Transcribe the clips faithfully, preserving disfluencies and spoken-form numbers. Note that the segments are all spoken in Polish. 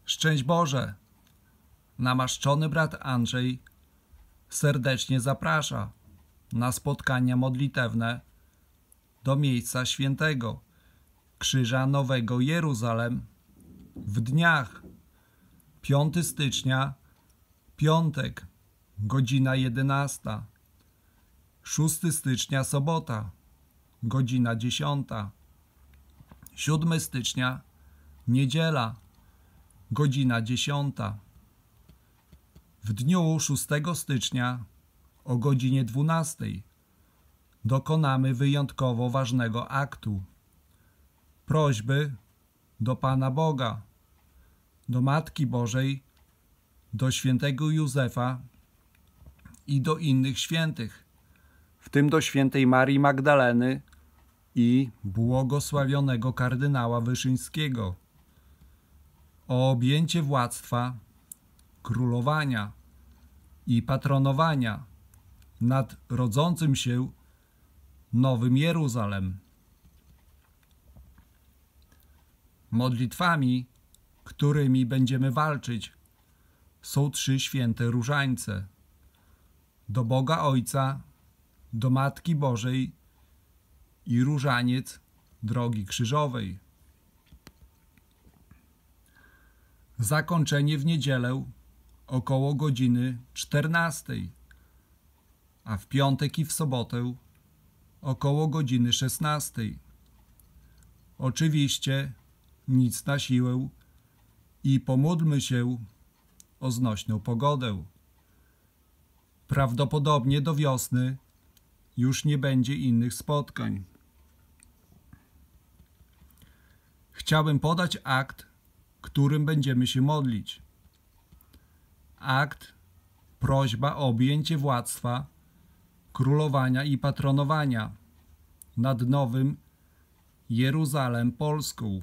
Szczęść Boże! Namaszczony brat Andrzej serdecznie zaprasza na spotkania modlitewne do miejsca świętego Krzyża Nowego Jeruzalem w dniach piątego stycznia, piątek, godzina jedenasta, szóstego stycznia, sobota, godzina dziesiąta, siódmego stycznia, niedziela, godzina dziesiąta. W dniu szóstego stycznia o godzinie dwunastej dokonamy wyjątkowo ważnego aktu. Prośby do Pana Boga, do Matki Bożej, do świętego Józefa i do innych świętych, w tym do świętej Marii Magdaleny i błogosławionego kardynała Wyszyńskiego, o objęcie władztwa, królowania i patronowania nad rodzącym się Nowym Jeruzalem. Modlitwami, którymi będziemy walczyć, są trzy święte różańce: do Boga Ojca, do Matki Bożej i różaniec Drogi Krzyżowej. Zakończenie w niedzielę około godziny czternastej, a w piątek i w sobotę około godziny szesnastej. Oczywiście nic na siłę i pomódlmy się o znośną pogodę. Prawdopodobnie do wiosny już nie będzie innych spotkań. Chciałbym podać akt, którym będziemy się modlić. Akt prośba o objęcie władztwa, królowania i patronowania nad Nowym Jeruzalem Polską.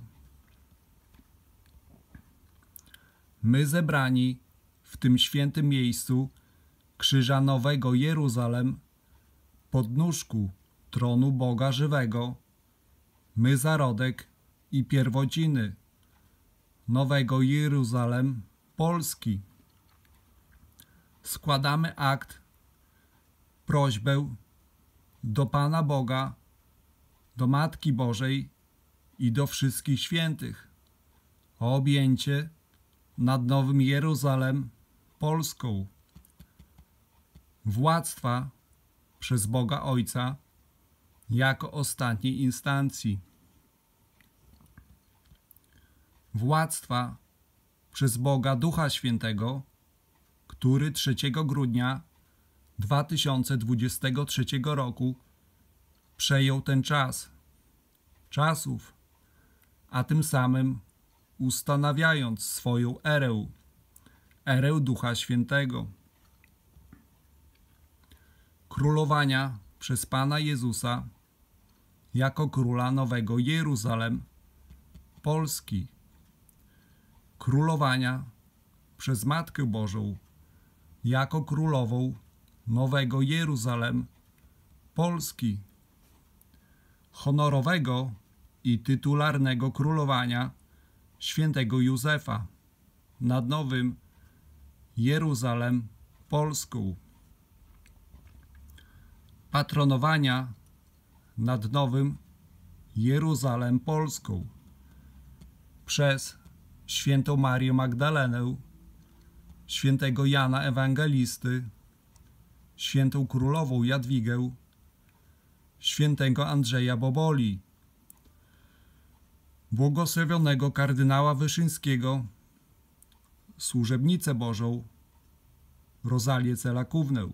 My zebrani w tym świętym miejscu Krzyża Nowego Jeruzalem, podnóżku tronu Boga żywego, my zarodek i pierwociny Nowego Jeruzalem Polski, składamy akt, prośbę do Pana Boga, do Matki Bożej i do wszystkich świętych o objęcie nad Nowym Jeruzalem Polską władztwa przez Boga Ojca jako ostatniej instancji, władztwa przez Boga Ducha Świętego, który trzeciego grudnia dwa tysiące dwudziestego trzeciego roku przejął ten czas, czasów, a tym samym ustanawiając swoją erę, erę Ducha Świętego, królowania przez Pana Jezusa jako Króla Nowego Jeruzalem Polski, królowania przez Matkę Bożą jako Królową Nowego Jeruzalem Polski, honorowego i tytularnego królowania świętego Józefa nad Nowym Jeruzalem Polską, patronowania nad Nowym Jeruzalem Polską przez świętą Marię Magdalenę, świętego Jana Ewangelisty, świętą królową Jadwigę, świętego Andrzeja Boboli, błogosławionego kardynała Wyszyńskiego, służebnicę Bożą Rozalię Celakuwnę,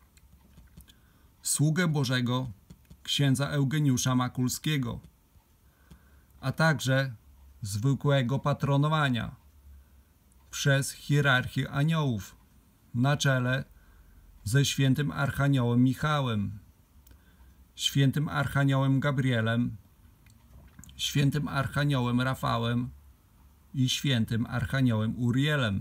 sługę Bożego księdza Eugeniusza Makulskiego, a także zwykłego patronowania przez hierarchię aniołów na czele ze świętym archaniołem Michałem, świętym archaniołem Gabrielem, świętym archaniołem Rafałem i świętym archaniołem Urielem,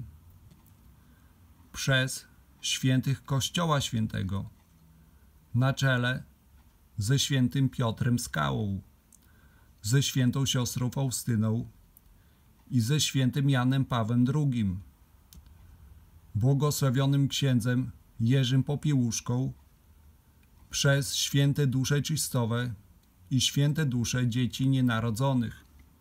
przez świętych Kościoła Świętego na czele ze świętym Piotrem Skałą, ze świętą siostrą Faustyną i ze świętym Janem Pawłem drugim, błogosławionym księdzem Jerzym Popiełuszką, przez święte dusze czystowe i święte dusze dzieci nienarodzonych.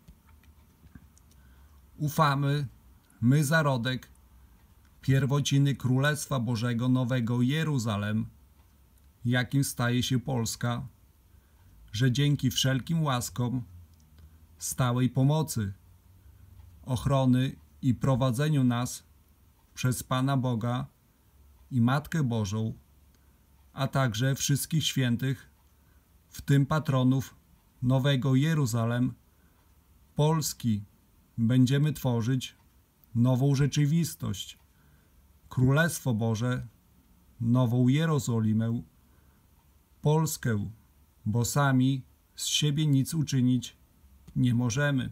Ufamy, my zarodek, pierwociny Królestwa Bożego Nowego Jeruzalem, jakim staje się Polska, że dzięki wszelkim łaskom, stałej pomocy, ochrony i prowadzeniu nas przez Pana Boga i Matkę Bożą, a także wszystkich świętych, w tym patronów Nowego Jeruzalem, Polski, będziemy tworzyć nową rzeczywistość, Królestwo Boże, nową Jerozolimę, Polskę, bo sami z siebie nic uczynić nie możemy.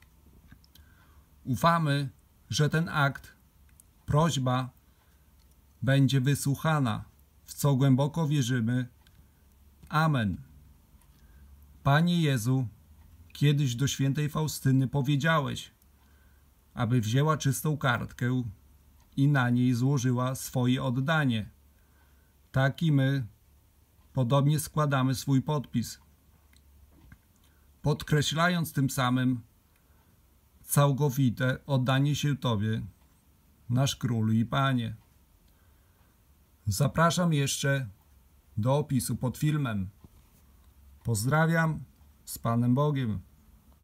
Ufamy, że ten akt, prośba, będzie wysłuchana, w co głęboko wierzymy. Amen. Panie Jezu, kiedyś do świętej Faustyny powiedziałeś, aby wzięła czystą kartkę i na niej złożyła swoje oddanie. Tak i my podobnie składamy swój podpis, podkreślając tym samym całkowite oddanie się Tobie, nasz Królu i Panie. Zapraszam jeszcze do opisu pod filmem. Pozdrawiam z Panem Bogiem.